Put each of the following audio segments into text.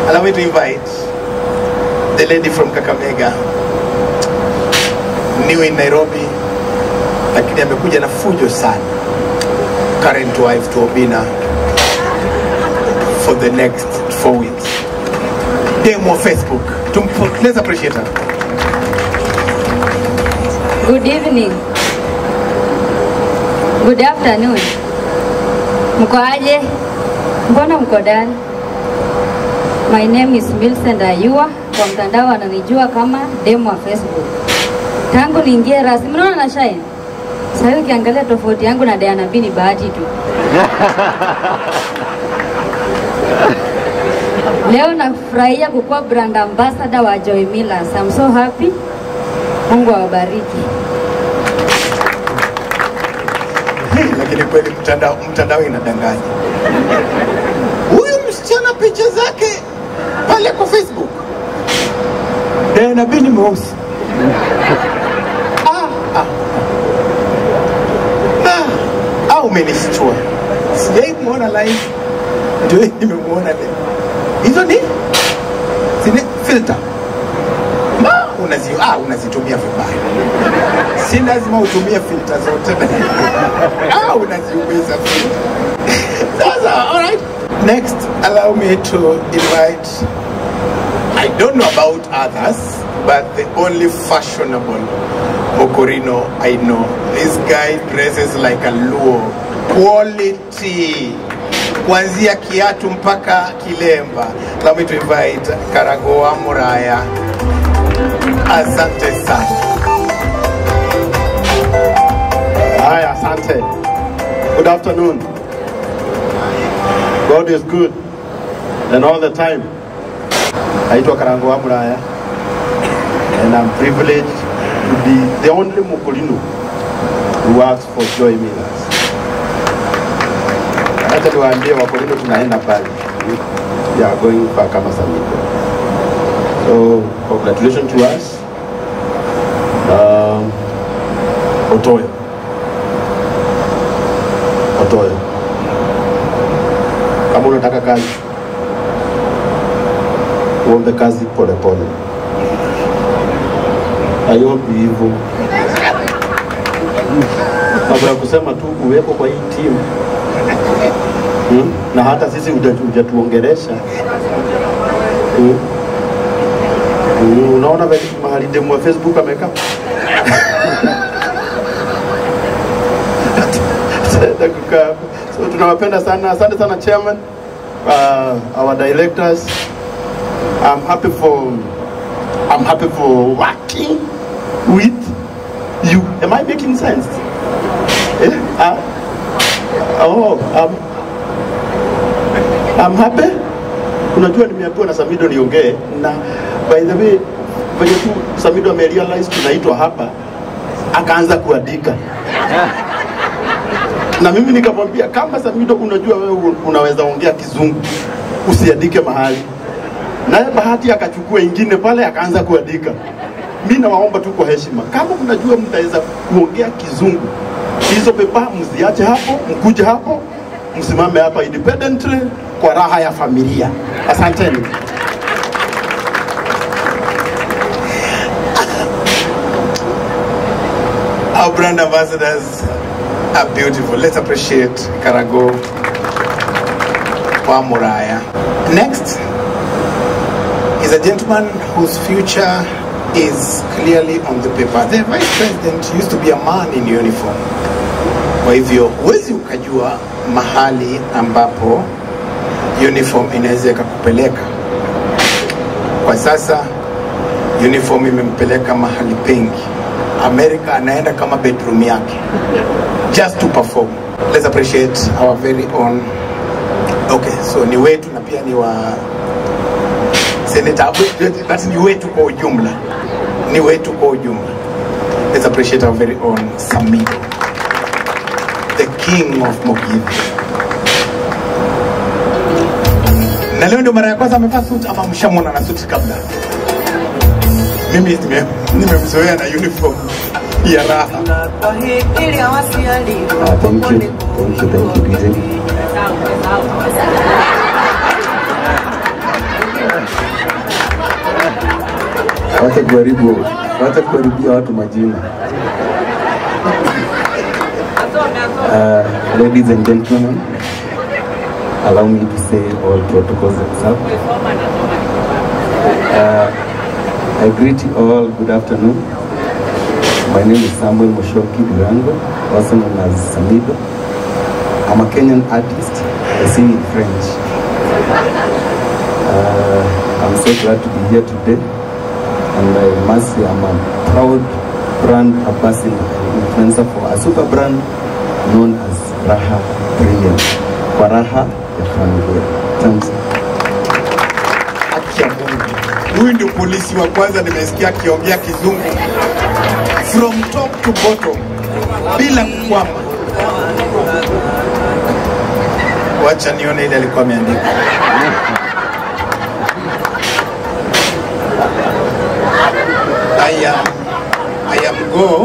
Allow me to invite the lady from Kakamega, new in Nairobi, lakini amekuja na fujo sana, current wife to Obina for the next 4 weeks. Demo Facebook. Let's appreciate her. Good evening. Good afternoon. Mko aje? Mbona mko ndani? My name is Millicent Ayua. Kwa mtandao ananijua kama demo wa Facebook. Tangu niingie rasmi, mnaona na shine. Sasa ukiangalia tofauti yangu na Diana B ni bahati tu. Leo nafurahia kukuwa brand ambassador wa Joy Millers. I'm so happy. Mungu awabariki. Lakini kweli mtandao inadanganya. Huyu msichana picha zake pale kwa Facebook. Diana B ni mweusi. Umenishtua. Sijai muona live. Ndio nimemuona leo. Hizo ni filter. Unazitumia vibaya. Si lazima utumie filter zote. Unaziumiza filter. Sasa, all right. Next, allow me to invite, I don't know about others, but the only fashionable Mokorino I know. This guy dresses like a Luo. Quality. Kuanzia kiatu mpaka kilemba. Allow me to invite Karagoa Muraya. Asante sana. Hi, asante. Good afternoon. God is good. And all the time. Naitwa Karagoa Muraya. And I'm privileged to be the only Mokorino who works for Joy Millers. Hata niwaambie Mokorino tunaenda pale. We are going back kama Samido. So congratulations to us. Otoyo. Kama unataka kazi, uombe kazi pole pole. Hayombi hivyo. Kabla kusema tu uwepo kwa hii team. Na hata sisi hujatuongelesha. Unaona mahali demo wa Facebook ameka. So tunawapenda sana. Asante sana chairman, our directors. I'm happy for working with you. Am I making sense? I'm happy. Unajua nimeambiwa na Samido niongee, na by the way venye tu Samido amerealize tunaitwa hapa, akaanza kuandika. Na mimi nikamwambia kama Samido unajua wewe unaweza ongea Kizungu, usiandike mahali. Naye bahati akachukua ingine pale akaanza kuandika. Mimi nawaomba tu kwa heshima, kama mnajua mtaweza kuongea Kizungu, hizo pepa msiache hapo, mkuje hapo, msimame hapa independently kwa raha ya familia. Asanteni. Our brand ambassadors are beautiful. Let's appreciate Karago Muraya. Next is a gentleman whose future is clearly on the paper. The vice president used to be a man in uniform. Kwa hivyo huwezi ukajua mahali ambapo uniform inaweza kukupeleka. Kwa sasa uniform imempeleka mahali pengi. America anaenda kama bedroom yake just to perform. Let's appreciate our very own. Okay, so ni wetu na pia ni wa Senator, but ni wetu kwa ujumla. Ni wetu kwa ujumla. Let's appreciate our very own Samido, the king of Mogithi. Na leo ndio mara ya kwanza amevaa suit ama mshamona na suit kabla? Mimi nimemzoea na uniform ya raha. Thank you. wacha kuharibia watu majina. Ladies and gentlemen, allow me to say all protocols observed. I greet you all, good afternoon. My name is Samuel Moshoki Durango, also known as Samido. I'm a Kenyan artist, I sing in French. I'm so glad to be here today, and I must say I'm a proud brand ambassador and influencer for a super brand known as Raha Premium. Kwa raha ya familia. Thanks. Huyu ndio polisi wa kwanza nimesikia akiongea kizungu from top to bottom bila kukwama. Wacha nione ile alikuwa ameandika. I am go.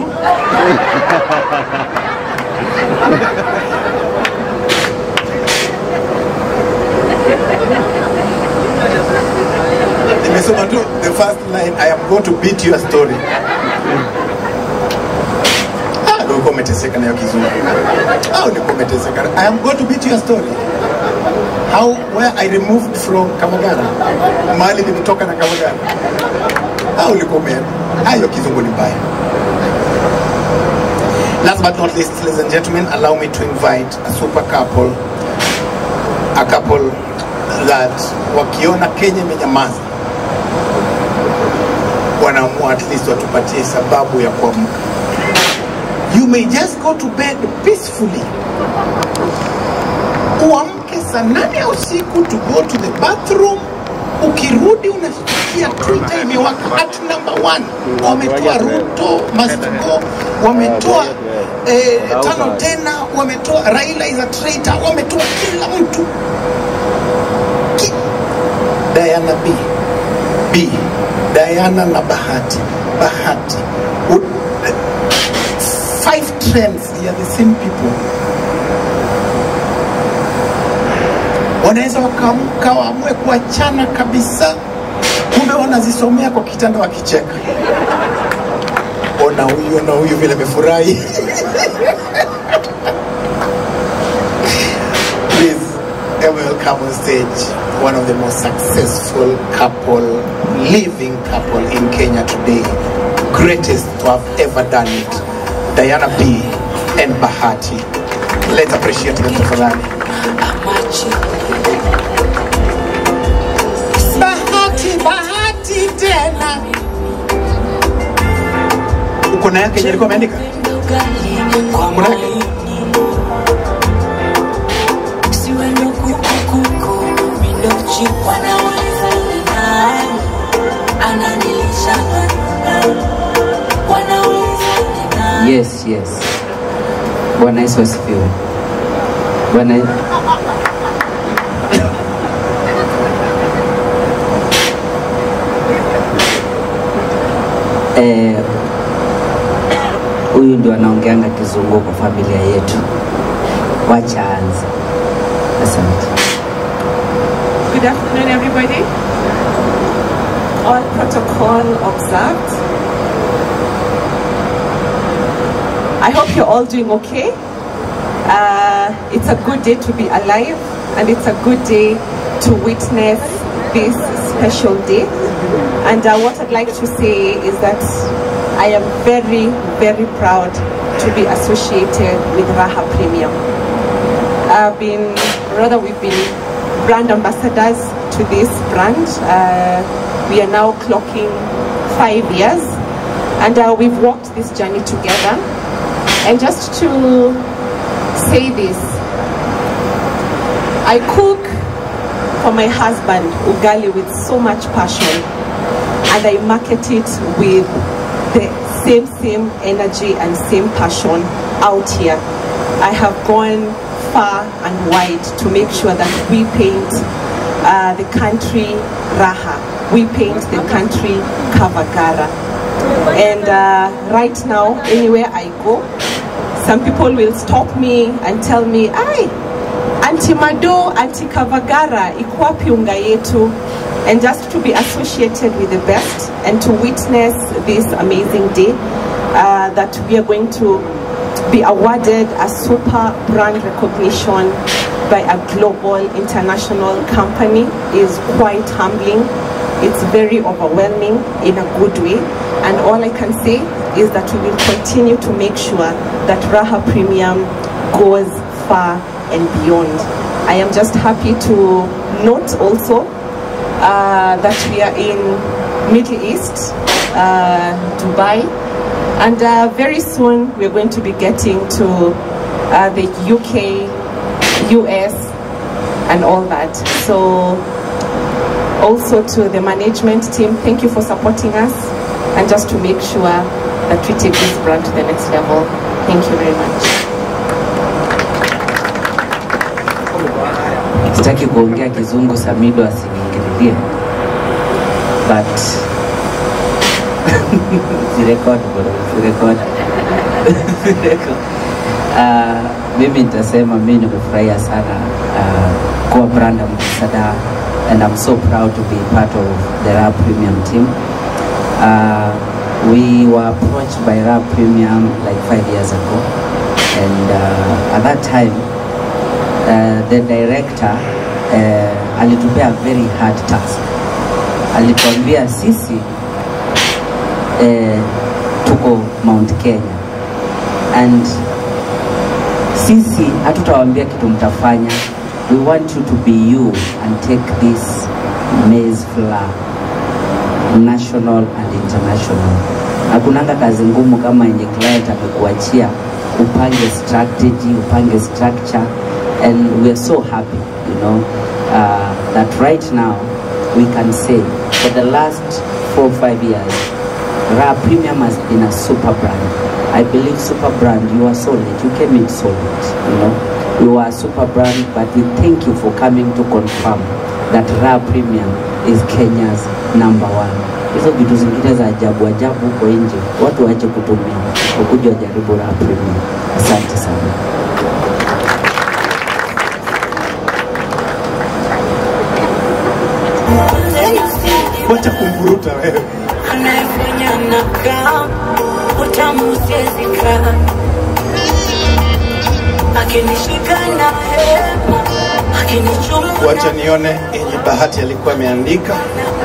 Nimesoma tu the first line, I am going to beat your story. Ndio umeteseka na kizungu. Ndio umeteseka. I am going to beat your story. How, where I removed from Kamagara. Mahali nilitoka na Kamagara. Ulikuwa hayo kizungu ni mbaya. Last but not least, ladies and gentlemen, allow me to invite a super couple. A couple that wakiona Kenya imenyamaza, wanaamua at least watupatie sababu ya kuamka. You may just go to bed peacefully. Uamke saa 8 usiku to go to the bathroom. Ukirudi unasikia Twitter imewaka at number 1. Wametoa Ruto, must go. Wametoa tano tena. Wametoa Raila is a traitor. Wametoa kila mtu. Diana B. Diana na Bahati. 5 trends, they are the same people. Wanaweza wakaamka waamue kuachana kabisa, kumbe wanazisomea kwa kitanda wakicheka. Ona huyu vile amefurahi. Please welcome on stage one of the most successful living couple in Kenya today, greatest to have ever done it, Diana B and Bahati. Let's appreciate them tafadhali. Bahati tena. Uko na yake alikuwa ameandika? Uko na yake? Yes. Bwana Yesu asifiwe. Huyu ndio anaongeanga kizungu kwa familia yetu. Wacha anze. Asante. Good afternoon, everybody. All protocol observed. I hope you're all doing okay. It's a good day to be alive, and it's a good day to witness this special day. And what I'd like to say is that I am very, very proud to be associated with Raha Premium. We've been brand ambassadors to this brand. We are now clocking 5 years, and we've walked this journey together. And just to say this, I cook for my husband ugali with so much passion, and I market it with the same energy and same passion out here. I have gone far and wide to make sure that we paint the country Raha, we paint the country Kavagara. And right now, anywhere I go, some people will stop me and tell me, "Ai, Auntie Mado, Auntie Kavagara, iko wapi unga yetu?" And just to be associated with the best and to witness this amazing day that we are going to be awarded a super brand recognition by a global international company is quite humbling. It's very overwhelming in a good way. And all I can say is that we will continue to make sure that Raha Premium goes far and beyond. I am just happy to note also that we are in Middle East, Dubai, and very soon we're going to be getting to the UK, US, and all that. So also to the management team, thank you for supporting us, and just to make sure that we take this brand to the next level. Thank you very much. Sitaki kuongea kizungu Samido asiniingililie, but sirekodi bwana, sirekodi. Mimi nitasema mimi nimefurahia sana kuwa brand ambassador, and I'm so proud to be part of the Raha Premium team. We were approached by Raha Premium like 5 years ago, and at that time the director alitupea very hard task. Alituambia sisi tuko Mount Kenya, and sisi hatutawaambia kitu mtafanya. We want you to be you and take this maize flour national and international. Hakunanga kazi ngumu kama yenye client amekuachia upange strategy, upange structure, and we are so happy, you know, that right now we can say for the last 4 or 5 years Raha Premium has been a super brand. I believe super brand, you are solid, you came in solid, you know, you are a super brand, but we thank you for coming to confirm that Raha Premium is Kenya's #1. Hizo vitu zingine za ajabu ajabu huko nje watu waache kutumia, ukuje jaribu Raha Premium. Asante sana. Wacha kumburuta wewe. Anayefanya nakaa utamu usizika, akinishika na hema, akinichunguza. Wacha nione yenye Bahati alikuwa ameandika.